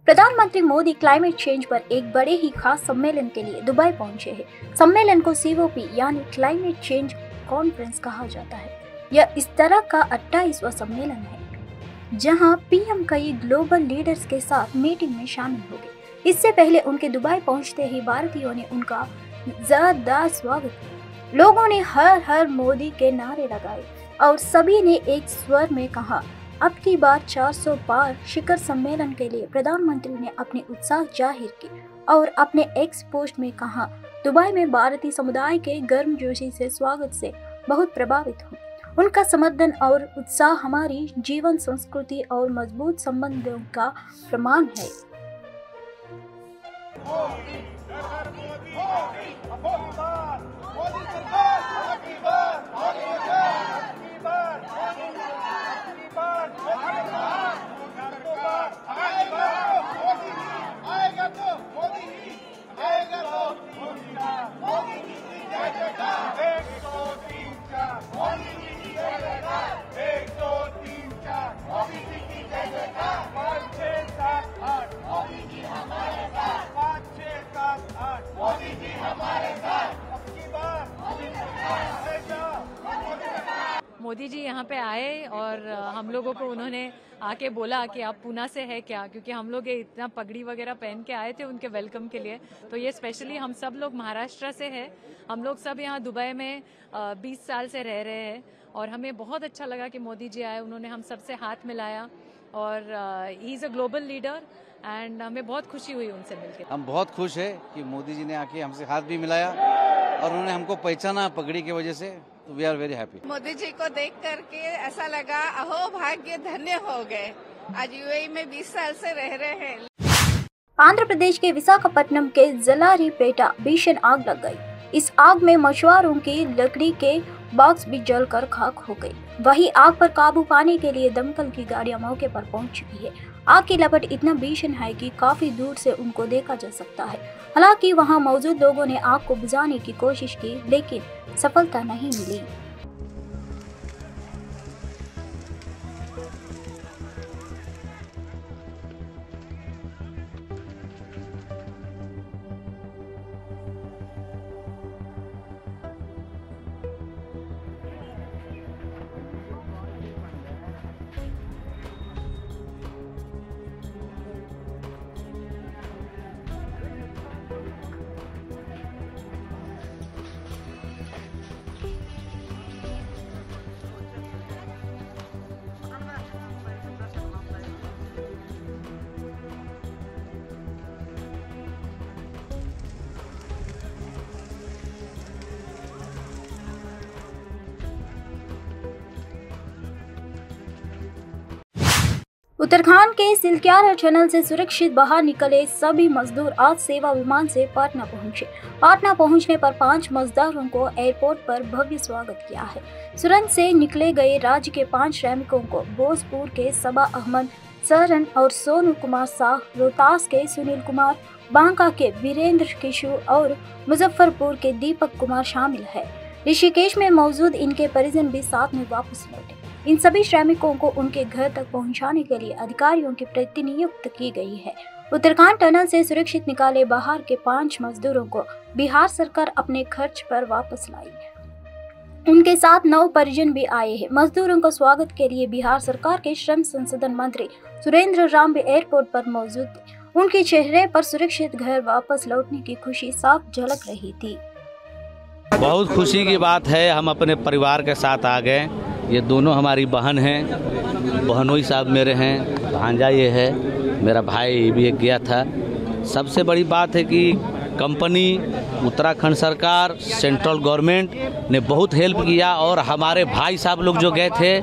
प्रधानमंत्री Modi climate change पर एक बड़े ही खास सम्मेलन के लिए दुबई पहुंचे हैं। सम्मेलन को COP यानी क्लाइमेट चेंज कॉन्फ्रेंस कहा जाता है। यह इस तरह का 28वां सम्मेलन है जहां PM कई ग्लोबल लीडर्स के साथ मीटिंग में शामिल हो गए। इससे पहले उनके दुबई पहुंचते ही भारतीयों ने उनका जोरदार स्वागत किया। लोगों ने हर हर मोदी के नारे लगाए और सभी ने एक स्वर में कहा, अब की बार 400 पार शिखर सम्मेलन के लिए प्रधानमंत्री ने अपने उत्साह जाहिर की और अपने एक्स पोस्ट में कहा, दुबई में भारतीय समुदाय के गर्मजोशी से स्वागत से बहुत प्रभावित हूँ। उनका समर्थन और उत्साह हमारी जीवन संस्कृति और मजबूत संबंधों का प्रमाण है। मोदी जी यहाँ पे आए और हम लोगों को उन्होंने आके बोला कि आप पूना से है क्या, क्योंकि हम लोग ये इतना पगड़ी वगैरह पहन के आए थे उनके वेलकम के लिए। तो ये स्पेशली हम सब लोग महाराष्ट्र से है। हम लोग सब यहाँ दुबई में 20 साल से रह रहे हैं और हमें बहुत अच्छा लगा कि मोदी जी आए। उन्होंने हम सबसे हाथ मिलाया और he is a global leader and हमें बहुत खुशी हुई उनसे मिलकर। हम बहुत खुश है कि मोदी जी ने आके हमसे हाथ भी मिलाया और उन्होंने हमको पहचाना पगड़ी की वजह से। तो we are very happy. Modi ji को देख करके ऐसा लगा अहो भाग्य धन्य हो गए। आज UAE में 20 साल से रह रहे हैं। आंध्र प्रदेश के विशाखापट्टनम के जलारीपेटा भीषण आग लग गई। इस आग में मछुआरों की लकड़ी के बॉक्स भी जलकर खाक हो गई। वहीं आग पर काबू पाने के लिए दमकल की गाड़ियां मौके पर पहुंच चुकी है। आग की लपट इतना भीषण है कि काफी दूर से उनको देखा जा सकता है। हालांकि वहां मौजूद लोगों ने आग को बुझाने की कोशिश की, लेकिन सफलता नहीं मिली। उत्तराखंड के सिलक्यारा टनल से सुरक्षित बाहर निकले सभी मजदूर आज सेवा विमान से पाटना पहुंचे। पाटना पहुंचने पर 5 मजदूरों को एयरपोर्ट पर भव्य स्वागत किया है। सुरंग से निकले गए राज्य के 5 श्रमिकों को भोजपुर के सबा अहमद सरन और सोनू कुमार शाह, रोहतास के सुनील कुमार, बांका के वीरेंद्र किशोर और मुजफ्फरपुर के दीपक कुमार शामिल है। ऋषिकेश में मौजूद इनके परिजन भी साथ में वापस लौटे। इन सभी श्रमिकों को उनके घर तक पहुंचाने के लिए अधिकारियों की प्रतिनियुक्त की गई है। उत्तराखंड टनल से सुरक्षित निकाले बाहर के 5 मजदूरों को बिहार सरकार अपने खर्च पर वापस लाई। उनके साथ 9 परिजन भी आए हैं। मजदूरों का स्वागत के लिए बिहार सरकार के श्रम संसाधन मंत्री सुरेंद्र राम भी एयरपोर्ट पर मौजूद थे। उनके चेहरे पर सुरक्षित घर वापस लौटने की खुशी साफ झलक रही थी। बहुत खुशी की बात है, हम अपने परिवार के साथ आ गए। ये दोनों हमारी बहन हैं, बहनोई साहब मेरे हैं, भांजा ये है, मेरा भाई भी एक गया था। सबसे बड़ी बात है कि कंपनी, उत्तराखंड सरकार, सेंट्रल गवर्नमेंट ने बहुत हेल्प किया और हमारे भाई साहब लोग जो गए थे,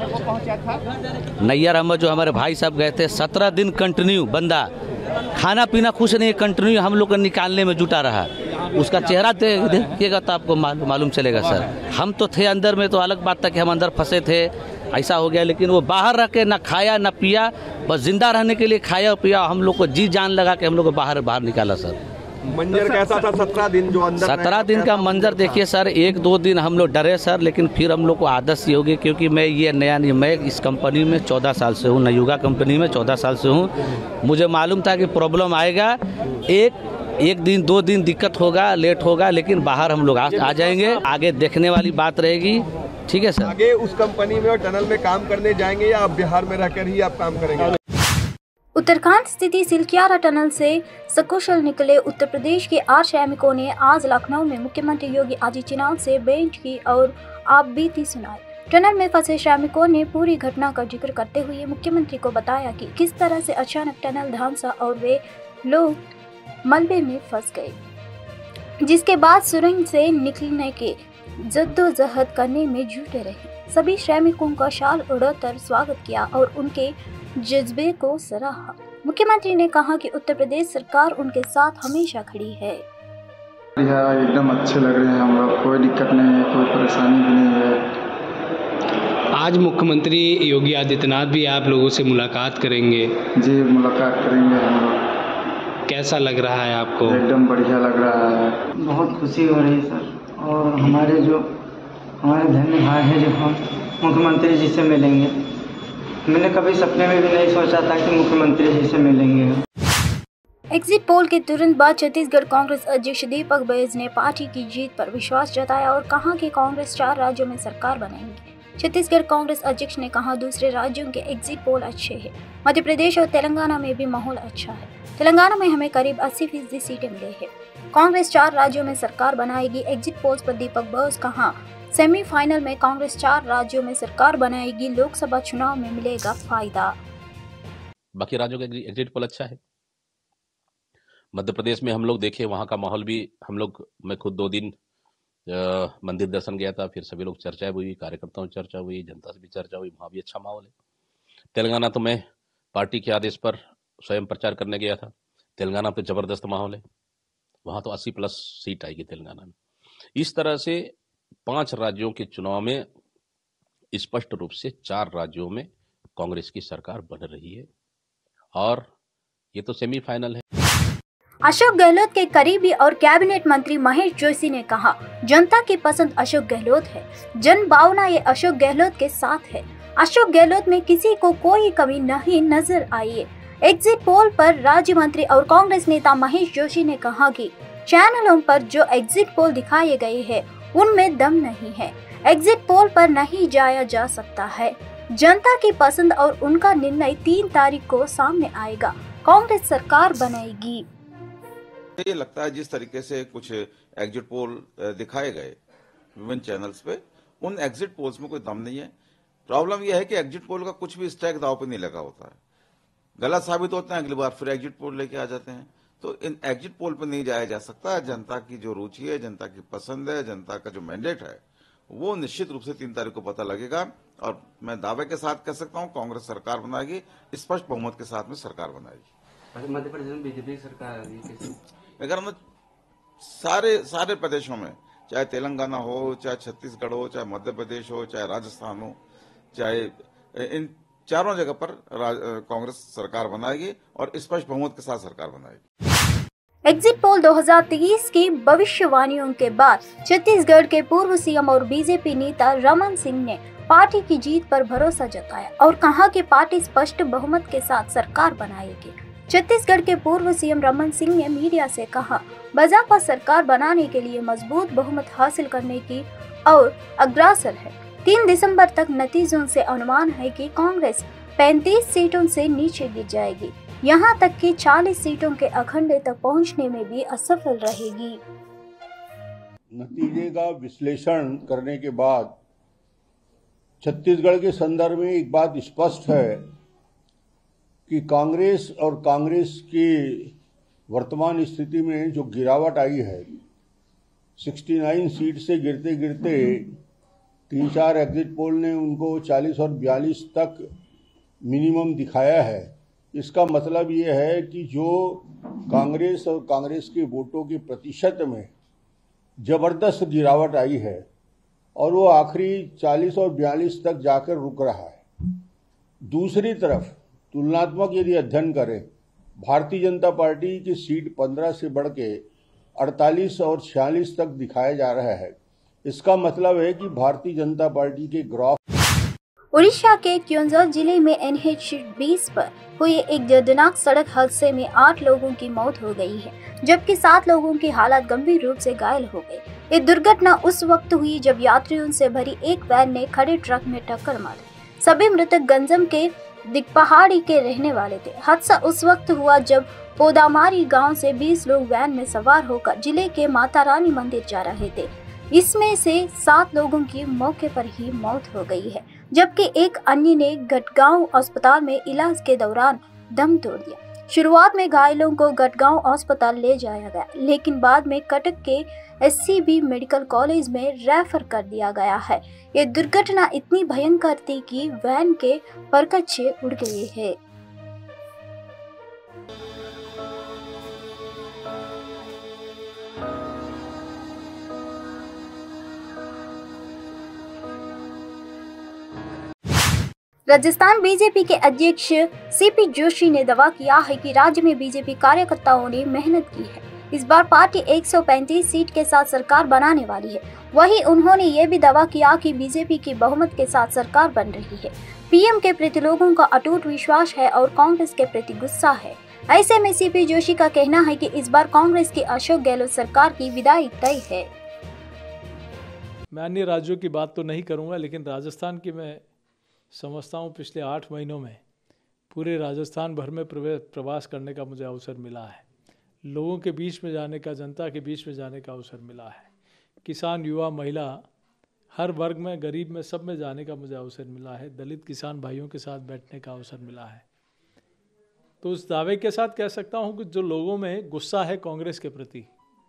नैयर अहमद जो हमारे भाई साहब गए थे, 17 दिन कंटिन्यू बंदा खाना पीना कुछ नहीं, कंटिन्यू हम लोग को निकालने में जुटा रहा। उसका चेहरा देखिएगा तो आपको मालूम चलेगा सर। हम तो थे अंदर में, तो अलग बात था कि हम अंदर फंसे थे, ऐसा हो गया, लेकिन वो बाहर रह के ना खाया ना पिया, बस जिंदा रहने के लिए खाया और पिया। हम लोग को जी जान लगा कि हम लोग को बाहर निकाला सर। मंजर कैसा था 17 दिन जो अंदर 17 दिन का मंजर देखिए सर, 1-2 दिन हम लोग डरे सर, लेकिन फिर हम लोग को आदत सी होगी, क्योंकि मैं ये नया नहीं, मैं इस कंपनी में 14 साल से हूँ, नयुगा कंपनी में 14 साल से हूँ। मुझे मालूम था कि प्रॉब्लम आएगा, एक दिन 2 दिन दिक्कत होगा, लेट होगा, लेकिन बाहर हम लोग आ जाएंगे। आगे देखने वाली बात रहेगी, ठीक है सर। आगे उस कंपनी में और टनल में काम करने जाएंगे या आप बिहार में रहकर ही आप काम करेंगे? उत्तराखंड स्थित सिलक्यारा टनल से सकुशल निकले उत्तर प्रदेश के 8 श्रमिकों ने आज लखनऊ में मुख्यमंत्री योगी आदित्यनाथ से भेंट की और आपबीती सुनाई। टनल में फंसे श्रमिकों ने पूरी घटना का जिक्र करते हुए मुख्यमंत्री को बताया कि किस तरह से अचानक टनल धंसा और वे लोग मलबे में फंस गए, जिसके बाद सुरंग से निकलने के जद्दोजहद करने में जुटे रहे। सभी श्रमिकों का शाल उड़ाकर स्वागत किया और उनके जज्बे को सराहा। मुख्यमंत्री ने कहा कि उत्तर प्रदेश सरकार उनके साथ हमेशा खड़ी है। एकदम अच्छे लग रहे हैं हम लोग, कोई दिक्कत नहीं है, कोई परेशानी भी नहीं है। आज मुख्यमंत्री योगी आदित्यनाथ भी आप लोगों से मुलाकात करेंगे? जी मुलाकात करेंगे हम लोग। कैसा लग रहा है आपको? एकदम बढ़िया लग रहा है, बहुत खुशी हो रही है सर। और हमारे धन्य भाई हैं जो हम मुख्यमंत्री जी से मिलेंगे। मैंने कभी सपने में भी नहीं सोचा था कि मुख्यमंत्री जी से मिलेंगे। एग्जिट पोल के तुरंत बाद छत्तीसगढ़ कांग्रेस अध्यक्ष दीपक बैज ने पार्टी की जीत पर विश्वास जताया और कहा कि कांग्रेस 4 राज्यों में सरकार बनाएंगी। छत्तीसगढ़ कांग्रेस अध्यक्ष ने कहा, दूसरे राज्यों के एग्जिट पोल अच्छे हैं, मध्य प्रदेश और तेलंगाना में भी माहौल अच्छा है। तेलंगाना में हमें करीब 80% सीटें मिली है। कांग्रेस 4 राज्यों में सरकार बनाएगी। एग्जिट पोल्स पर दीपक बैज कहा, सेमीफाइनल में कांग्रेस 4 राज्यों में सरकार बनाएगी, लोकसभा चुनाव में मिलेगा फायदा। बाकी राज्यों का एग्जिट पोल अच्छा है। मध्य प्रदेश में हम लोग देखे, वहाँ का माहौल भी मैं खुद 2 दिन मंदिर दर्शन गया था, फिर सभी लोग चर्चा हुई, कार्यकर्ताओं से चर्चा हुई, जनता से भी चर्चा हुई, वहाँ भी अच्छा माहौल है। तेलंगाना तो मैं पार्टी के आदेश पर स्वयं प्रचार करने गया था। तेलंगाना पे जबरदस्त माहौल है, वहाँ तो 80+ सीट आएगी तेलंगाना में। इस तरह से 5 राज्यों के चुनाव में स्पष्ट रूप से 4 राज्यों में कांग्रेस की सरकार बन रही है और ये तो सेमीफाइनल है। अशोक गहलोत के करीबी और कैबिनेट मंत्री महेश जोशी ने कहा, जनता की पसंद अशोक गहलोत है, जन भावना ये अशोक गहलोत के साथ है। अशोक गहलोत में किसी को कोई कमी नहीं नजर आई है। एग्जिट पोल पर राज्य मंत्री और कांग्रेस नेता महेश जोशी ने कहा कि चैनलों पर जो एग्जिट पोल दिखाए गए हैं उनमें दम नहीं है। एग्जिट पोल पर नहीं जाया जा सकता है। जनता की पसंद और उनका निर्णय 3 तारीख को सामने आएगा। कांग्रेस सरकार बनाएगी। ये लगता है जिस तरीके से कुछ एग्जिट पोल दिखाए गए विभिन्न चैनल्स पे, उन एग्जिट पोल्स में कोई दम नहीं है। प्रॉब्लम यह है कि एग्जिट पोल का कुछ भी स्टैक दाव पे नहीं लगा होता है, गलत साबित होता है, अगली बार फिर एग्जिट पोल लेके आ जाते हैं। तो इन एग्जिट पोल पर नहीं जाया जा सकता। जनता की जो रुचि है, जनता की पसंद है, जनता का जो मैंडेट है, वो निश्चित रूप से 3 तारीख को पता लगेगा। और मैं दावे के साथ कह सकता हूँ कांग्रेस सरकार बनाएगी, स्पष्ट बहुमत के साथ में सरकार बनाएगी। मध्य प्रदेश में बीजेपी सरकार आ रही, अगर हम सारे प्रदेशों में, चाहे तेलंगाना हो, चाहे छत्तीसगढ़ हो, चाहे मध्य प्रदेश हो, चाहे राजस्थान हो, चाहे इन चारों जगह पर कांग्रेस सरकार बनाएगी और स्पष्ट बहुमत के साथ सरकार बनाएगी। एग्जिट पोल 2023 की भविष्यवाणियों के बाद छत्तीसगढ़ के पूर्व सीएम और बीजेपी नेता रमन सिंह ने पार्टी की जीत पर भरोसा जताया और कहा कि पार्टी स्पष्ट बहुमत के साथ सरकार बनाएगी। छत्तीसगढ़ के पूर्व सीएम रमन सिंह ने मीडिया से कहा, भाजपा सरकार बनाने के लिए मजबूत बहुमत हासिल करने की और अग्रसर है। 3 दिसंबर तक नतीजों से अनुमान है कि कांग्रेस 35 सीटों से नीचे गिर जाएगी, यहां तक कि 40 सीटों के अखंडे तक पहुंचने में भी असफल रहेगी। नतीजे का विश्लेषण करने के बाद छत्तीसगढ़ के संदर्भ में एक बात स्पष्ट है कि कांग्रेस और कांग्रेस की वर्तमान स्थिति में जो गिरावट आई है, 69 सीट से गिरते गिरते 3-4 एग्जिट पोल ने उनको 40 और 42 तक मिनिमम दिखाया है। इसका मतलब ये है कि जो कांग्रेस और कांग्रेस के वोटों के प्रतिशत में जबरदस्त गिरावट आई है और वो आखिरी 40 और 42 तक जाकर रुक रहा है। दूसरी तरफ तुलनात्मक यदि अध्ययन करें, भारतीय जनता पार्टी की सीट 15 से बढ़ के 48 और 46 तक दिखाया जा रहा है। इसका मतलब है कि भारतीय जनता पार्टी के ग्राफ। उड़ीसा के क्योंझर जिले में NH-20 पर हुए एक दर्दनाक सड़क हादसे में 8 लोगों की मौत हो गई है, जबकि 7 लोगों की हालत गंभीर रूप से घायल हो गई। ये दुर्घटना उस वक्त हुई जब यात्रियों से भरी एक वैन ने खड़े ट्रक में टक्कर मारी। सभी मृतक गंजम के दिगपहाड़ी के रहने वाले थे। हादसा उस वक्त हुआ जब पोदामारी गांव से 20 लोग वैन में सवार होकर जिले के माता रानी मंदिर जा रहे थे। इसमें से 7 लोगों की मौके पर ही मौत हो गई है, जबकि एक अन्य ने गटगांव अस्पताल में इलाज के दौरान दम तोड़ दिया। शुरुआत में घायलों को गटगांव अस्पताल ले जाया गया, लेकिन बाद में कटक के SCB मेडिकल कॉलेज में रेफर कर दिया गया है। ये दुर्घटना इतनी भयंकर थी कि वैन के परखच्चे उड़ गए हैं। राजस्थान बीजेपी के अध्यक्ष CP जोशी ने दावा किया है कि राज्य में बीजेपी कार्यकर्ताओं ने मेहनत की है। इस बार पार्टी 135 सीट के साथ सरकार बनाने वाली है। वहीं उन्होंने ये भी दावा किया कि बीजेपी की बहुमत के साथ सरकार बन रही है। PM के प्रति लोगों का अटूट विश्वास है और कांग्रेस के प्रति गुस्सा है। ऐसे में CP जोशी का कहना है कि इस बार कांग्रेस की अशोक गहलोत सरकार की विदाई तय है। मैं अन्य राज्यों की बात तो नहीं करूंगा, लेकिन राजस्थान की मैं समझता हूँ पिछले 8 महीनों में पूरे राजस्थान भर में प्रवास करने का मुझे अवसर मिला है। लोगों के बीच में जाने का, जनता के बीच में जाने का अवसर मिला है। किसान, युवा, महिला, हर वर्ग में, गरीब में, सब में जाने का मुझे अवसर मिला है। दलित किसान भाइयों के साथ बैठने का अवसर मिला है। तो उस दावे के साथ कह सकता हूँ कि जो लोगों में गुस्सा है कांग्रेस के प्रति,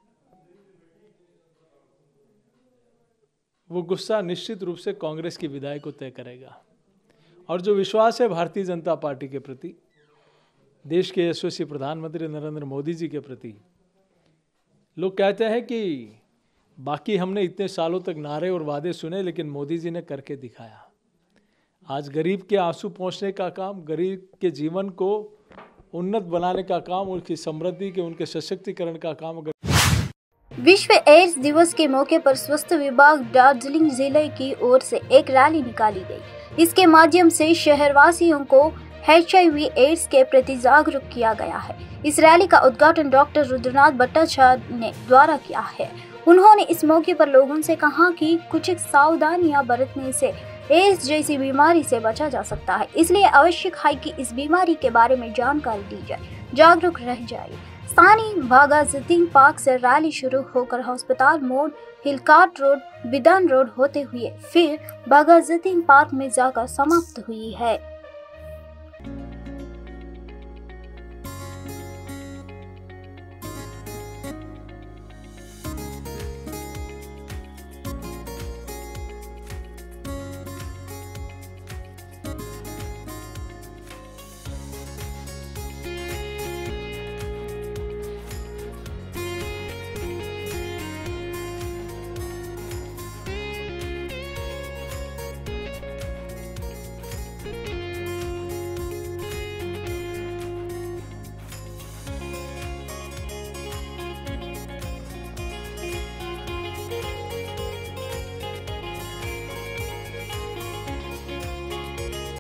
वो गुस्सा निश्चित रूप से कांग्रेस की विदाई को तय करेगा। और जो विश्वास है भारतीय जनता पार्टी के प्रति, देश के यशस्वी प्रधानमंत्री नरेंद्र मोदी जी के प्रति, लोग कहते हैं कि बाकी हमने इतने सालों तक नारे और वादे सुने, लेकिन मोदी जी ने करके दिखाया। आज गरीब के आंसू पोंछने का काम, गरीब के जीवन को उन्नत बनाने का काम, उनकी समृद्धि के, उनके सशक्तिकरण का काम। विश्व एड्स दिवस के मौके पर स्वास्थ्य विभाग दार्जिलिंग जिले की ओर से एक रैली निकाली गई। इसके माध्यम से शहरवासियों को HIV एड्स के प्रति जागरूक किया गया है। इस रैली का उद्घाटन डॉक्टर रुद्रनाथ भट्टाचार्य ने द्वारा किया है। उन्होंने इस मौके पर लोगों से कहा कि कुछ सावधानियां बरतने से एड्स जैसी बीमारी से बचा जा सकता है, इसलिए आवश्यक है कि इस बीमारी के बारे में जानकारी दी जाए, जागरूक रह जाए। स्थानीय भागाजतीन पार्क से रैली शुरू होकर अस्पताल मोड़, हिलकाट रोड, विधान रोड होते हुए फिर भागाजतीन पार्क में जाकर समाप्त हुई है।